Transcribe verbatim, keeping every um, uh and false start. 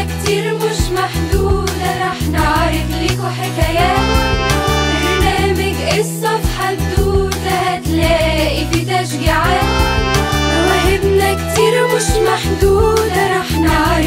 كتير مش محدودة، رح نعرض ليكوا حكايات. برنامج قصة في حدوتة هتلاقي في تشجيعات. مواهبنا كتير مش محدودة، رح نعرض